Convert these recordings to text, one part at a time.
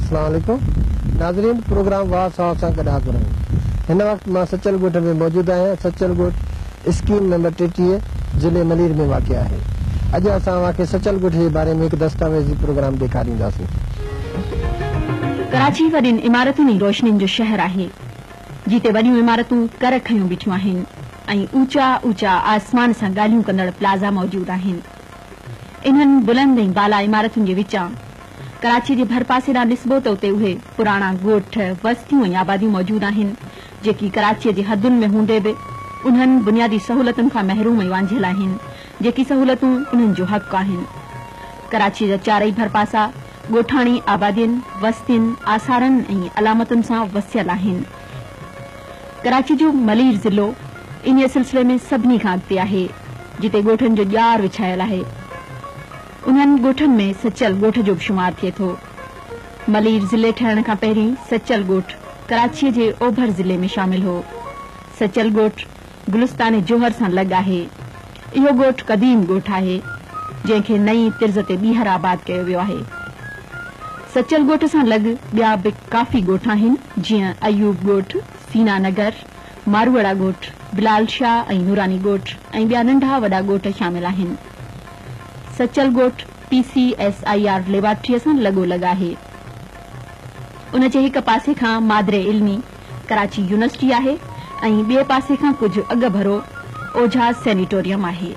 अस्सलाम वालेकुम नाज़रीन, प्रोग्राम वाह साहब सां गॾु हाज़िर आहियूं। हिन वक़्तु मां सचल ॻोठ में मौजूदु आहियां। सचल ॻोठ स्कीम नंबर 33 ज़िले मलीर में वाक़िअ आहे। अॼु असां तव्हांखे सचल ॻोठ जे बारे में हिकु दस्तावेज़ी प्रोग्राम ॾेखारींदासीं। कराची वॾियुनि इमारतुनि ऐं रोशनियुनि जो शहर आहे, जिते वॾियूं इमारतूं कर खयूं बीठियूं आहिनि ऐं ऊचा ऊचा आसमान सां ॻाल्हियूं कंदड़ प्लाज़ा मौजूदु आहिनि। इन्हनि बुलंद ऐं बाला इमारतुनि जे विचां कराची जे भर पासे ॾांहुं ॾिसबो त उते उहे पुराणा ॻोठ, बस्तियूं ऐं आबादियूं मौजूदु आहिनि, जेकी कराचीअ जे हदुनि में हूंदे बि उन्हनि बुनियादी सहूलतुनि खां महरूम ऐं वांझियल आहिनि, जेकी सहूलतूं उन्हनि जो हक़ आहिनि। कराची जा चारई भरपासा ॻोठाणी आबादियुनि, बस्तियुनि, आसारनि ऐं अलामतुनि सां वसियल आहिनि। कराची जो मलीर ज़िलो इन सिलसिले में सभिनी खां अॻिते आहे, जिते ॻोठनि जो ॼार विछायल आहे। उन्हनि ॻोठनि में सचल ॻोठ जो बि शुमार थिए थो। मलीर ज़िले ठहण खां पहिरीं सचल ॻोठ कराचीअ जे ओभर ज़िले में शामिल हो। सचल ॻोठ गुलिस्तान जोहर सां लॻ आहे। इहो ॻोठ क़दीम ॻोठ आहे, जंहिंखे नई तिर्ज़ ते ॿीहर आबाद कयो वियो आहे। सचल ॻोठ सां लॻ ॿिया बि काफ़ी ॻोठ आहिनि, जीअं अयूब ॻोठ, सीना नगर, मारूअड़ा ॻोठ, बिलाल शाह ऐं नूरानी ॻोठ ऐं ॿिया नंढा वॾा ॻोठ शामिल आहिनि। सचल ॻोठ PCSIR लेबोरेटरीअ सां लॻोलॻ आहे। उन जे हिक पासे खां मादरे इल्मी कराची यूनिवर्सिटी आहे ऐं ॿिए पासे खां कुझु अॻु भरो ओझा सैनिटोरियम आहे।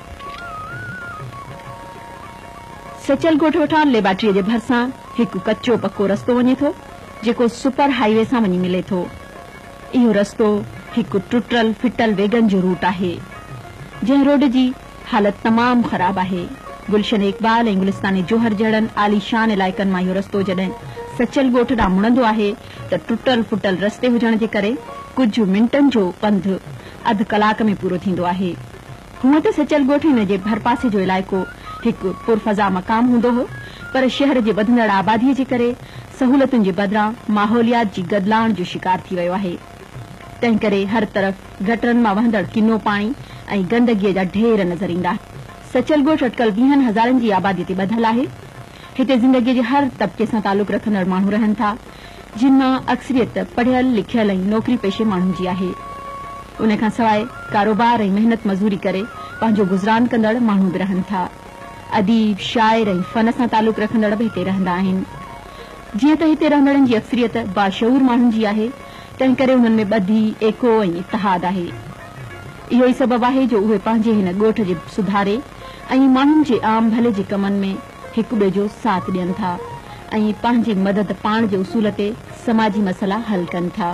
सचल ॻोठ वटां लेबोरेटरीअ जे भरिसां हिकु कचो पको रस्तो वञे थो, जेको सुपर हाईवे सां वञी मिले थो। इहो रस्तो हिकु टुटल फिटल वेगन जो रूट आहे, जंहिं रोड जी हालत तमामु ख़राब आहे। गुलशन इकबाल ऐं गुलिस्तान जोहर जहिड़नि आलीशान इलाइक़नि मां इहो रस्तो जॾहिं सचल ॻोठ ॾांहुं मुड़ंदो आहे त टुटल फुटल रस्ते हुजण जे करे कुझु मिंटनि जो पंधु अधु कलाक में पूरो थींदो आहे। हूअं त सचल ॻोठ हिन जे भरपासे जो इलाइक़ो हिकु पुरफज़ा मक़ाम हूंदो हो, पर शहर जे वधंदड़ आबादीअ जे करे सहूलतुनि जे बदिरां माहौलियात जी गदलाण जो शिकार थी वियो आहे। तंहिं करे हर तरफ़ गटरनि मां वहंदड़ किनो पाणी ऐं गंदगीअ जा ढेर नज़र ईंदा। सचल ॻोठ अटकल 20 हज़ारनि जी आबादी ते ॿधल आहे। हिते ज़िंदगीअ जे हर तबिके सां तालुक रखंदड़ माण्हू रहनि था, जिन मां अक्सरियत पढ़ियल लिखियल ऐं नौकरी पेशे माण्हुनि जी आहे। उन खां सवाइ कारोबार ऐं महिनत मज़ूरी करे पंहिंजो गुज़रान कंदड़ माण्हू बि रहनि था। अदीब, शाइर ऐं फन सां तालुक रखंदड़ बि हिते रहंदा आहिनि। जीअं त हिते रहंदड़नि जी अक्सरियत बाशऊर माण्हुनि जी आहे, तंहिं करे उन्हनि में ॿधी, एको ऐं इतिहाद आहे। इहो ई सबबु आहे जो उहे पंहिंजे हिन ॻोठ जे सुधारे ऐं माण्हुनि जे आम भले जे कमनि में हिक ॿिए जो साथ ॾियनि था ऐं पंहिंजी मदद पाण जे उसूल ते समाजी मसइला हल कनि था।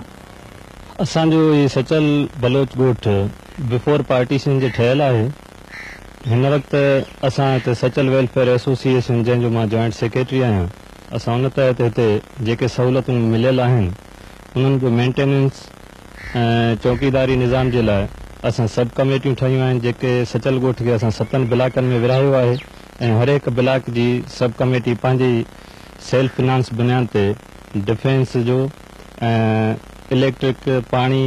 असांजो इहो सचल बलोच ॻोठ बिफोर पार्टीशन जे ठहियल आहे। हिन वक़्तु असां हिते सचल वेलफेयर एसोसिएशन, जंहिंजो मां जॉइंट सेक्रेटरी आहियां, असां उन तहत हिते जेके सहूलतूं मिलियल आहिनि उन्हनि जो मेंटेनेंस ऐं चौकीदारी निज़ाम जे लाइ असां सब कमेटियूं ठाहियूं आहिनि, जेके सचल ॻोठ खे असां 7 ब्लॉकनि में विरहायो आहे ऐं हर हिकु ब्लॉक जी सब कमेटी पंहिंजी सेल्फ फिनांस बुनियाद ते डिफेंस जो ऐं इलेक्ट्रिक, पाणी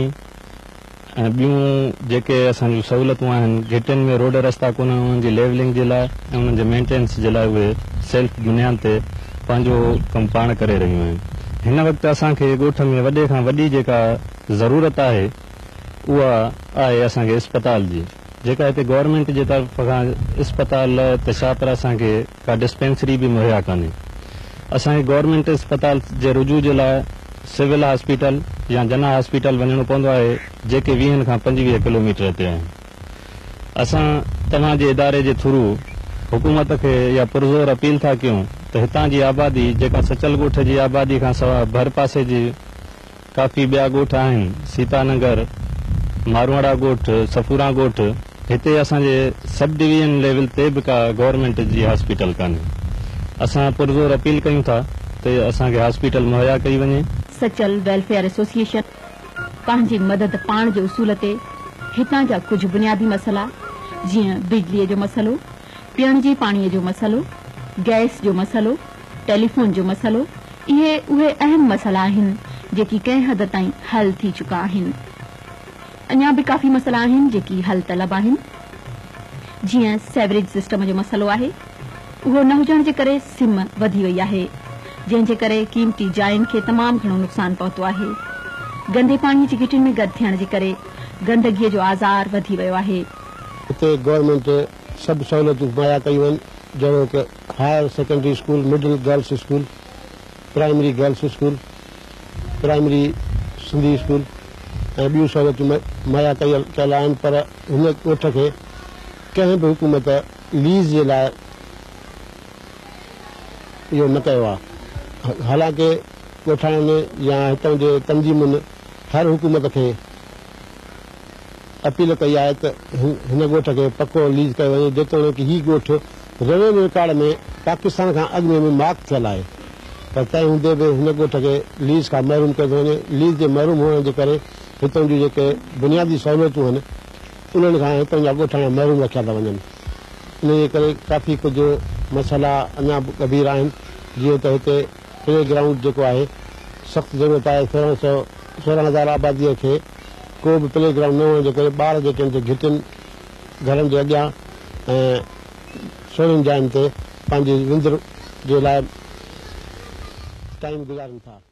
ऐं ॿियूं जेके असांजूं सहूलतूं आहिनि, घिटियुनि में रोड रस्ता कोन, उन्हनि जी लेवलिंग जे लाइ ऐं उन्हनि जे मेंटेनेंस जे लाइ उहे सेल्फ बुनियाद ते पंहिंजो कमु पाण करे रहियूं आहिनि। हिन वक़्तु असांखे ॻोठ में वॾे खां वॾी जेका ज़रूरत आहे उहा आहे असांखे अस्पताल जी, जेका हिते गवर्नमेंट जे तरफ़ खां अस्पताल त छा पर असांखे का डिस्पेंसरी बि मुहैया कान्हे। असांखे गवर्नमेंट अस्पताल जे रुजू जे लाइ सिविल हॉस्पिटल या जना हॉस्पिटल वञणो पवंदो आहे, जेके 20 खां 25 किलोमीटर ते आहिनि। असां तव्हांजे इदारे जे थ्रू हुकूमत खे इहा पुरज़ोर अपील था कयूं त हितां जी आबादी, जेका सचल ॻोठ जी आबादी खां सवाइ भर पासे जी काफ़ी ॿिया ॻोठ आहिनि, सीतानगर, मारवाड़ा ॻोठ, सफूरा ॻोठ, हिते असांजे सब डिवीजन लेवल ते बि का गवर्नमेंट जी हॉस्पिटल कान्हे। असां पुरज़ोर अपील कयूं था त असांखे हॉस्पिटल मुहैया कई वञे। सचल वेलफेयर एसोसिएशन पंहिंजी मदद पाण जे उसूल ते हितां जा कुझु बुनियादी मसइला, जीअं बिजलीअ जो मसइलो, पीअण जे पाणीअ जो मसइलो, गैस जो मसइलो, टेलीफोन जो मसइलो, इहे उहे अहम मसइला आहिनि जेकी कंहिं हद ताईं हल थी चुका आहिनि। अञा बि काफ़ी मसइला आहिनि जेकी हल तलब आहिनि, जीअं सेवरेज सिस्टम जो मसइलो आहे। उहो न हुजण जे करे सिम वधी वई आहे जंहिंजे करे क़ीमती जायुनि खे तमामु घणो नुक़सान पहुतो आहे। गंदे पाणीअ जी घिटियुनि में गॾु थियण जे करे गंदगीअ जो आज़ार वधी वियो आहे। हिते गवर्नमेंट सभु सहूलियतूं मुहैया कयूं आहिनि, जहिड़ो कि higher secondary school, middle girls school, primary girls school, primary Sindhi school ऐं ॿियूं सहूलियतूं मुहैया कयल आहिनि। पर हिन ॻोठ खे कंहिं बि हुकूमत लीज़ जे लाइ इहो न कयो आहे। हालांकि ॻोठाणनि या हितां जे तंज़ीमुनि हर हुकूमत खे अपील कई आहे त हिन ॻोठ खे पको लीज़ कयो वञे, जेतोणीकि हीउ ॻोठ रेवेन्यू रिकॉर्ड में पाकिस्तान खां अॻु में मार्क थियल आहे, पर तंहिं हूंदे बि हिन ॻोठ खे लीज़ खां महरूम कयो थो वञे। लीज़ जे महरूम हुअण जे करे हितां जूं जेके बुनियादी सहूलियतूं आहिनि उन्हनि खां हितां जा ॻोठाणा महरूम रखिया था वञनि। इन जे करे काफ़ी कुझु मसइला अञा बि गंभीर आहिनि, जीअं त हिते प्ले ग्राउंड जेको आहे सख़्तु ज़रूरत आहे। 16,000 आबादीअ खे को बि प्ले ग्राउंड न हुअण जे करे ॿार जेके आहिनि घिटियुनि घरनि जे अॻियां ऐं सुहिणियुनि जायुनि ते पंहिंजी विंदर जे लाइ टाइम गुज़ारनि था।